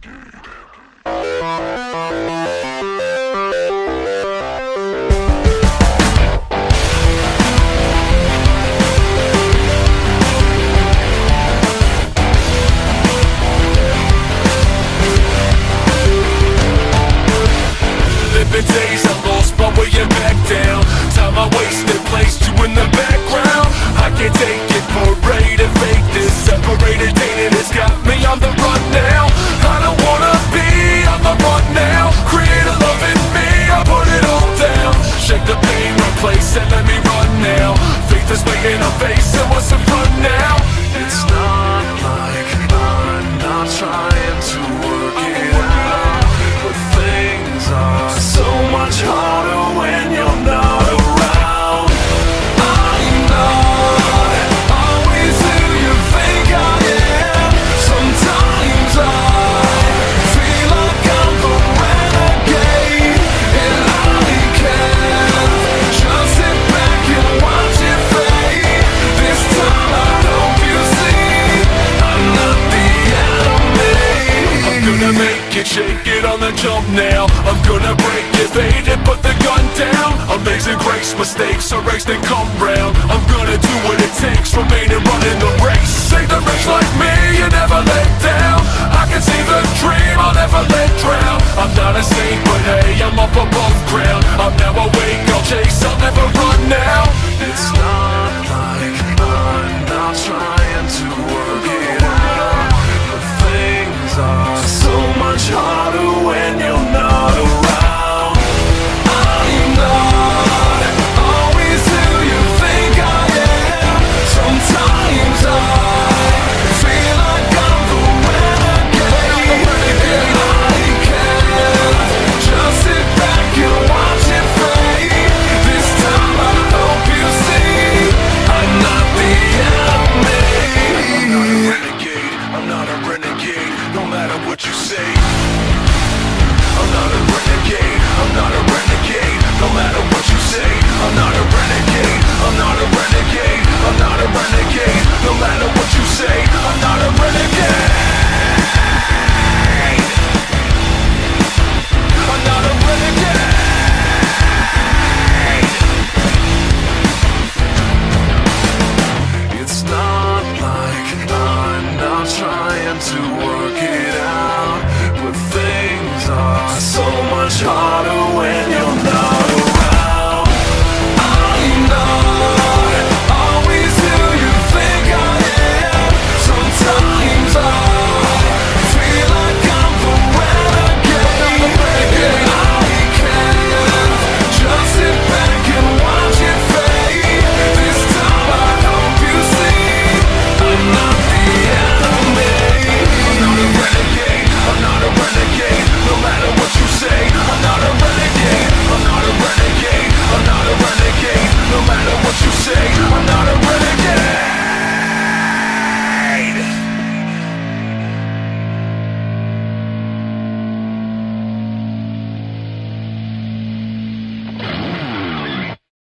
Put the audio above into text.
Living days I lost my way and back down. Time I wasted, placed you in the background. I can't take it, parade and fake this. Separated, dated, it's got me on the run now. I don't wanna be on the run now. Create a love in me, I put it all down. Shake the pain, replace it, let me run now. Faith is making a face, and what's in front now? It's not like I'm not trying to work it out, but things are so much harder when you're not around. I'm not always who you think I am. Sometimes I feel like I'm the renegade, and I can't just sit back and watch it fade. This time I hope you see I'm not the enemy. I'm gonna make it, shake it on the jump now. I'm gonna break it, fade it, put the gun down. Amazing grace, mistakes erased and come round. I'm gonna do what it takes, remain and running the race. Save the rich like me, you never let down. I can see the dream, I'll never let drown. I'm not a saint, but hey, I'm up above ground. I'm now awake, I'll chase, I'll never run now. It's not like I'm not trying to work it out, but things are so much harder